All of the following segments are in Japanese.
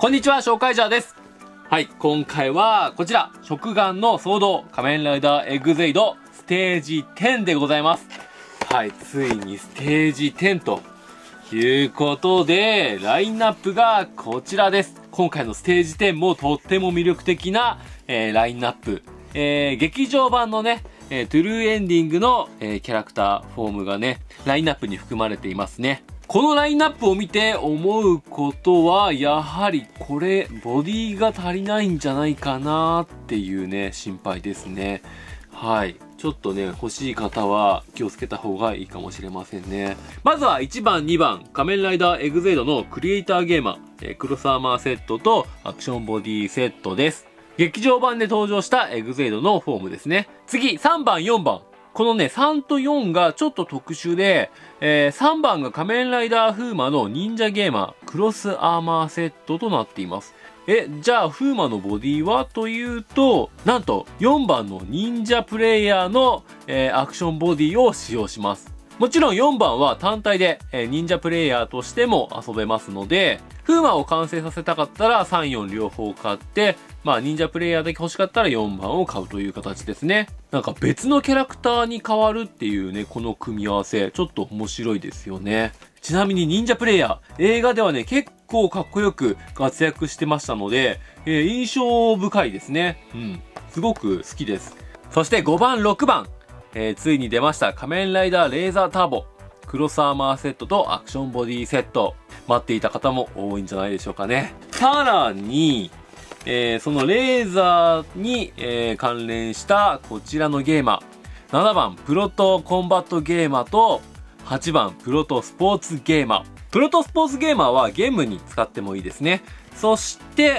こんにちは、紹介者です。はい、今回はこちら、食玩の騒動、仮面ライダーエグゼイドステージ10でございます。はい、ついにステージ10ということで、ラインナップがこちらです。今回のステージ10もとっても魅力的な、ラインナップ。劇場版のね、トゥルーエンディングの、キャラクター、フォームがね、ラインナップに含まれていますね。このラインナップを見て思うことは、やはりこれ、ボディが足りないんじゃないかなっていうね、心配ですね。はい。ちょっとね、欲しい方は気をつけた方がいいかもしれませんね。まずは1番、2番、仮面ライダーエグゼイドのクリエイターゲーマー、クロスアーマーセットとアクションボディセットです。劇場版で登場したエグゼイドのフォームですね。次、3番、4番。このね、3と4がちょっと特殊で、3番が仮面ライダーフーマの忍者ゲーマー、クロスアーマーセットとなっています。じゃあ、フーマのボディはというと、なんと、4番の忍者プレイヤーの、アクションボディを使用します。もちろん4番は単体で、忍者プレイヤーとしても遊べますので、フーマを完成させたかったら3、4両方買って、まあ忍者プレイヤーだけ欲しかったら4番を買うという形ですね。なんか別のキャラクターに変わるっていうね、この組み合わせ、ちょっと面白いですよね。ちなみに忍者プレイヤー、映画ではね、結構かっこよく活躍してましたので、印象深いですね。うん。すごく好きです。そして5番、6番。ついに出ました仮面ライダーレーザーターボ。クロスアーマーセットとアクションボディセット。待っていた方も多いんじゃないでしょうかね。さらに、そのレーザーに、関連したこちらのゲーマー。7番プロトコンバットゲーマーと8番プロトスポーツゲーマー。プロトスポーツゲーマーはゲームに使ってもいいですね。そして、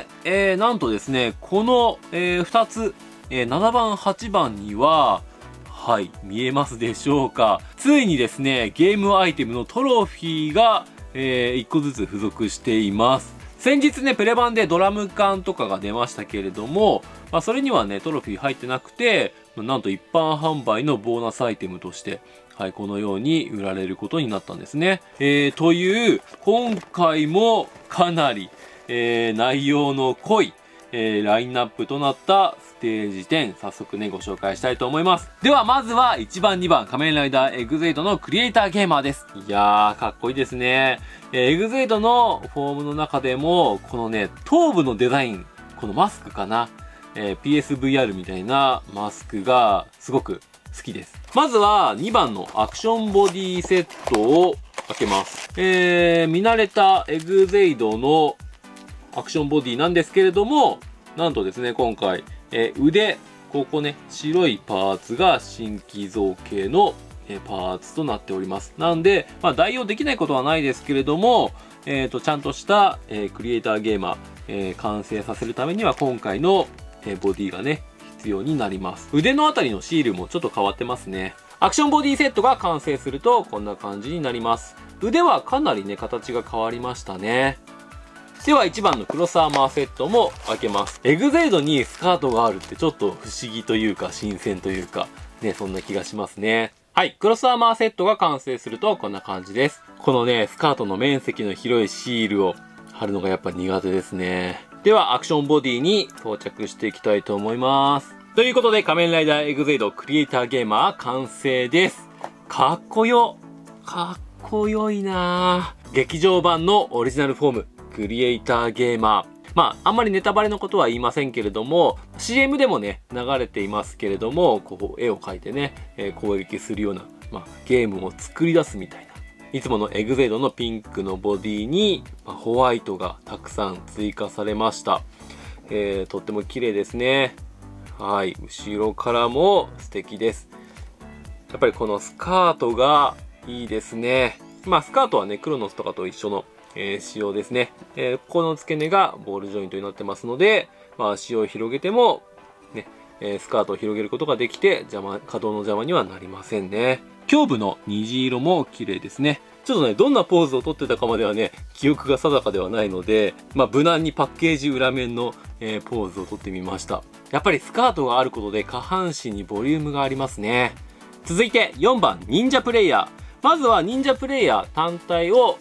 なんとですね、この、2つ、7番8番には、はい、見えますでしょうか。ついにですね、ゲームアイテムのトロフィーが、1個ずつ付属しています。先日ね、プレ版でドラム缶とかが出ましたけれども、まあ、それにはね、トロフィー入ってなくて、なんと一般販売のボーナスアイテムとして、はい、このように売られることになったんですね。という、今回もかなり、内容の濃い、ラインナップとなったステージ10、早速ね、ご紹介したいと思います。では、まずは1番、2番、仮面ライダーエグゼイドのクリエイターゲーマーです。いやー、かっこいいですね。エグゼイドのフォームの中でも、このね、頭部のデザイン、このマスクかな。PSVR みたいなマスクがすごく好きです。まずは2番のアクションボディセットを開けます。見慣れたエグゼイドのアクションボディなんですけれども、なんとですね、今回、腕、ここね、白いパーツが新規造形のパーツとなっております。なんで、まあ、代用できないことはないですけれども、ちゃんとした、クリエイターゲーマー、完成させるためには今回の、ボディがね、必要になります。腕のあたりのシールもちょっと変わってますね。アクションボディセットが完成すると、こんな感じになります。腕はかなりね、形が変わりましたね。では1番のクロスアーマーセットも開けます。エグゼイドにスカートがあるってちょっと不思議というか新鮮というか、ね、そんな気がしますね。はい、クロスアーマーセットが完成するとこんな感じです。このね、スカートの面積の広いシールを貼るのがやっぱ苦手ですね。ではアクションボディに装着していきたいと思います。ということで仮面ライダーエグゼイドクリエイターゲーマー完成です。かっこよ。かっこよいなぁ。劇場版のオリジナルフォーム。クリエイターゲーマー。まあ、あんまりネタバレのことは言いませんけれども、CM でもね、流れていますけれども、こう、絵を描いてね、攻撃するような、まあ、ゲームを作り出すみたいな。いつものエグゼイドのピンクのボディに、ホワイトがたくさん追加されました。とっても綺麗ですね。はい。後ろからも素敵です。やっぱりこのスカートがいいですね。まあ、スカートはね、クロノスとかと一緒の仕様ですね。ここの付け根がボールジョイントになってますので、まあ足を広げても、ね、スカートを広げることができて、可動の邪魔にはなりませんね。胸部の虹色も綺麗ですね。ちょっとね、どんなポーズをとってたかまではね、記憶が定かではないので、まあ無難にパッケージ裏面の、ポーズをとってみました。やっぱりスカートがあることで下半身にボリュームがありますね。続いて4番、忍者プレイヤー。まずは忍者プレイヤー単体を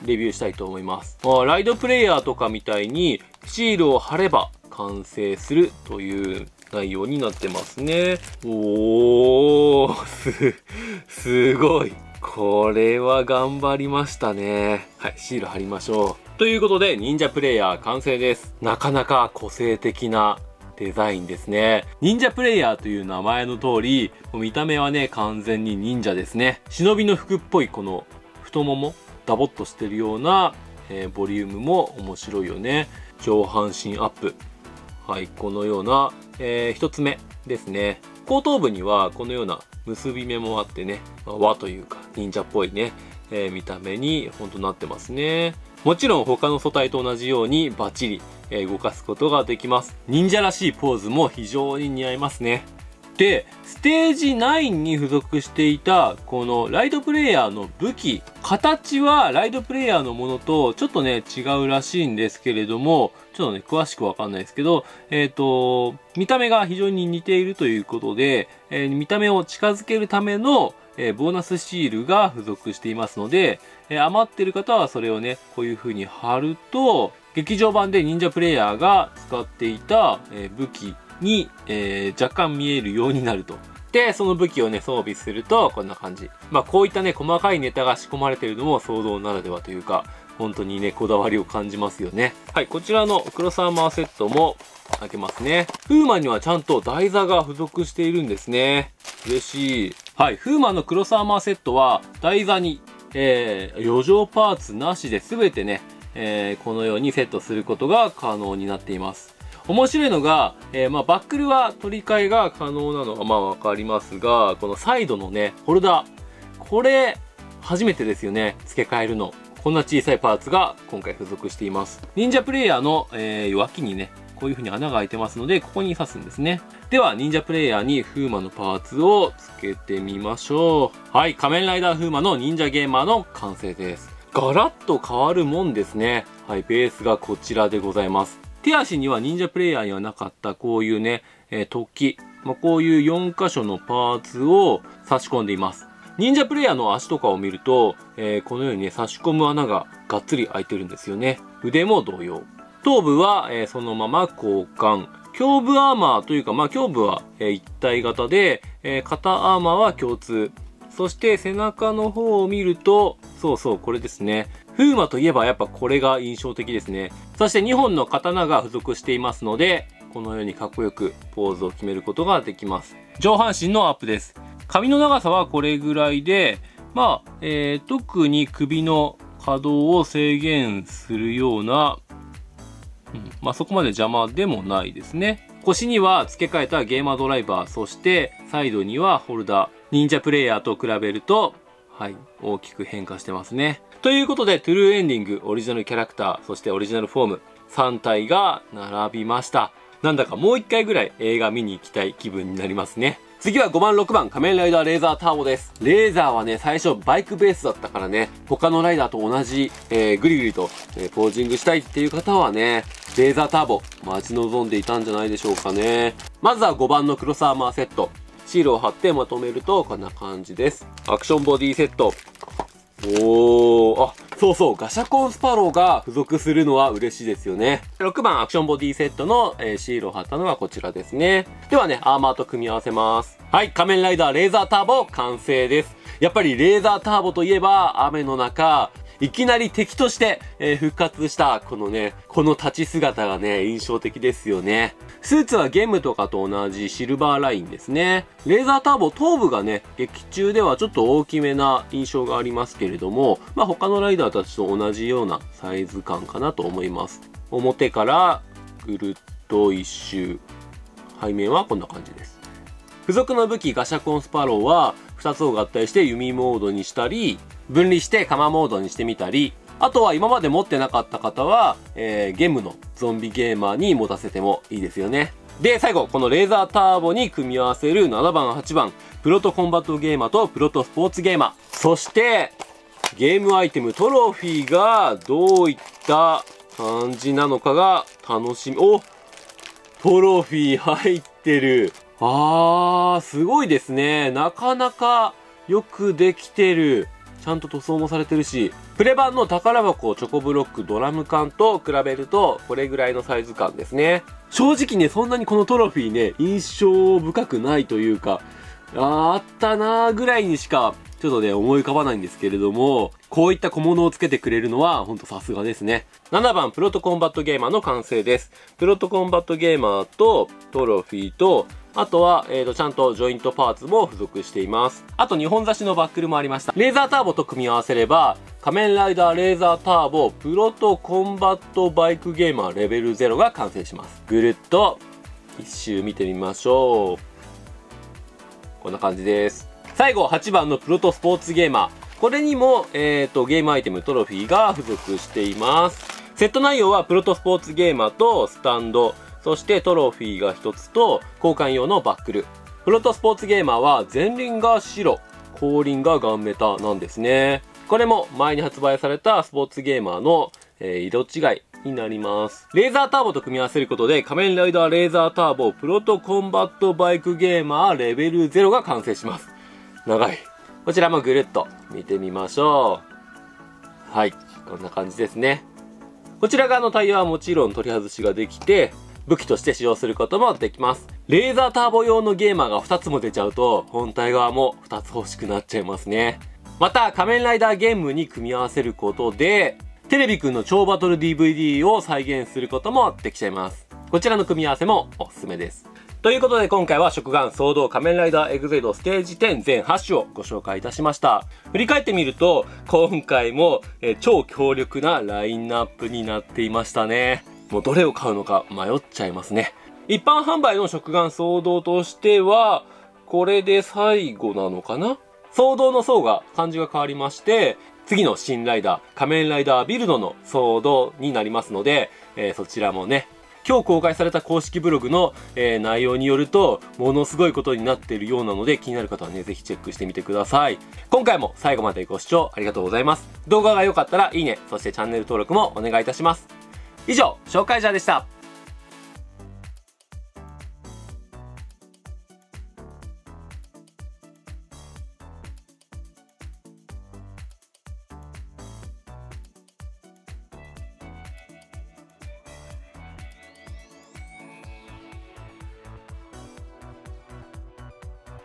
レビューしたいと思います。ライドプレイヤーとかみたいにシールを貼れば完成するという内容になってますね。おー、すごい。これは頑張りましたね。はい、シール貼りましょう。ということで、忍者プレイヤー完成です。なかなか個性的なデザインですね。忍者プレイヤーという名前の通り、見た目はね、完全に忍者ですね。忍びの服っぽいこの太もも、ダボっとしてるような、ボリュームも面白いよね。上半身アップ。はい、このような、一つ目ですね。後頭部にはこのような結び目もあってね、和というか忍者っぽいね、見た目にほんとなってますね。もちろん他の素体と同じようにバッチリ、動かすことができます。忍者らしいポーズも非常に似合いますね。で、ステージ9に付属していたこのライドプレイヤーの武器、形はライドプレイヤーのものとちょっとね違うらしいんですけれども、ちょっとね詳しくわかんないですけど、見た目が非常に似ているということで、見た目を近づけるためのボーナスシールが付属していますので、余ってる方はそれをねこういう風に貼ると、劇場版で忍者プレイヤーが使っていた武器に、若干見えるようになると。で、その武器をね、装備すると、こんな感じ。こういったね、細かいネタが仕込まれているのも騒動ならではというか、本当にね、こだわりを感じますよね。はい、こちらのクロスアーマーセットも開けますね。フーマンにはちゃんと台座が付属しているんですね。嬉しい。はい、フーマンのクロスアーマーセットは、台座に、余剰パーツなしで全てね、このようにセットすることが可能になっています。面白いのが、バックルは取り替えが可能なのはわかりますが、このサイドのね、ホルダー。これ、初めてですよね。付け替えるの。こんな小さいパーツが今回付属しています。忍者プレイヤーの、脇にね、こういう風に穴が開いてますので、ここに刺すんですね。では、忍者プレイヤーにフーマのパーツを付けてみましょう。はい、仮面ライダーフーマの忍者ゲーマーの完成です。ガラッと変わるもんですね。はい、ベースがこちらでございます。手足には忍者プレイヤーにはなかったこういうね、突起。こういう4箇所のパーツを差し込んでいます。忍者プレイヤーの足とかを見ると、このようにね、差し込む穴ががっつり開いてるんですよね。腕も同様。頭部は、そのまま交換。胸部アーマーというか、胸部は、一体型で、肩アーマーは共通。そして背中の方を見ると、そうそう、これですね。フーマといえばやっぱこれが印象的ですね。そして2本の刀が付属していますので、このようにかっこよくポーズを決めることができます。上半身のアップです。髪の長さはこれぐらいで、特に首の可動を制限するような、そこまで邪魔でもないですね。腰には付け替えたゲーマードライバー、そしてサイドにはホルダー。忍者プレイヤーと比べると、はい、大きく変化してますね。ということで、トゥルーエンディング、オリジナルキャラクター、そしてオリジナルフォーム、3体が並びました。なんだかもう1回ぐらい映画見に行きたい気分になりますね。次は5番、6番、仮面ライダーレーザーターボです。レーザーはね、最初バイクベースだったからね、他のライダーと同じ、グリグリと、ポージングしたいっていう方はね、レーザーターボ、待ち望んでいたんじゃないでしょうかね。まずは5番のクロスアーマーセット。シールを貼ってまとめるとこんな感じです。アクションボディセット。そうそう、ガシャコンスパローが付属するのは嬉しいですよね。6番アクションボディセットの、シールを貼ったのがこちらですね。ではね、アーマーと組み合わせます。はい、仮面ライダーレーザーターボ完成です。やっぱりレーザーターボといえば雨の中、いきなり敵として、復活したこのね、この立ち姿がね、印象的ですよね。スーツはゲームとかと同じシルバーラインですね。レーザーターボ頭部がね、劇中ではちょっと大きめな印象がありますけれども、他のライダーたちと同じようなサイズ感かなと思います。表からぐるっと一周。背面はこんな感じです。付属の武器ガシャコンスパローは2つを合体して弓モードにしたり、分離して鎌モードにしてみたり、あとは今まで持ってなかった方は、ゲムのゾンビゲーマーに持たせてもいいですよね。で、最後、このレーザーターボに組み合わせる7番、8番、プロトコンバットゲーマーとプロトスポーツゲーマー。そして、ゲームアイテムトロフィーがどういった感じなのかが楽しみ。トロフィー入ってる。すごいですね。なかなかよくできてる。ちゃんと塗装もされてるし、 プレ版の宝箱チョコブロックドラム缶と比べるとこれぐらいのサイズ感ですね。正直ね、そんなにこのトロフィーね、印象深くないというか、あったなーぐらいにしかちょっとね、思い浮かばないんですけれども、こういった小物をつけてくれるのはほんとさすがですね。7番プロトコンバットゲーマーの完成です。プロトコンバットゲーマーとトロフィーと、あとは、ちゃんとジョイントパーツも付属しています。あと2本差しのバックルもありました。レーザーターボと組み合わせれば、仮面ライダーレーザーターボプロトコンバットバイクゲーマーレベル0が完成します。ぐるっと一周見てみましょう。こんな感じです。最後、8番のプロトスポーツゲーマー。これにも、ゲームアイテムトロフィーが付属しています。セット内容はプロトスポーツゲーマーとスタンド、そしてトロフィーが1つと交換用のバックル。プロトスポーツゲーマーは前輪が白、後輪がガンメタなんですね。これも前に発売されたスポーツゲーマーの、色違いになります。レーザーターボと組み合わせることで仮面ライダーレーザーターボプロトコンバットバイクゲーマーレベル0が完成します。長い。こちらもぐるっと見てみましょう。はい。こんな感じですね。こちら側のタイヤはもちろん取り外しができて、武器として使用することもできます。レーザーターボ用のゲーマーが2つも出ちゃうと、本体側も2つ欲しくなっちゃいますね。また、仮面ライダーゲームに組み合わせることで、テレビくんの超バトル DVD を再現することもできちゃいます。こちらの組み合わせもおすすめです。ということで今回は食玩騒動仮面ライダーエグゼイドステージ10全8種をご紹介いたしました。振り返ってみると、今回も超強力なラインナップになっていましたね。もうどれを買うのか迷っちゃいますね。一般販売の食玩騒動としては、これで最後なのかな？騒動の層が漢字が変わりまして、次の新ライダー、仮面ライダービルドの騒動になりますので、そちらもね、今日公開された公式ブログの、内容によると、ものすごいことになっているようなので、気になる方はね、ぜひチェックしてみてください。今回も最後までご視聴ありがとうございます。動画が良かったらいいね、そしてチャンネル登録もお願いいたします。以上、紹介者でした。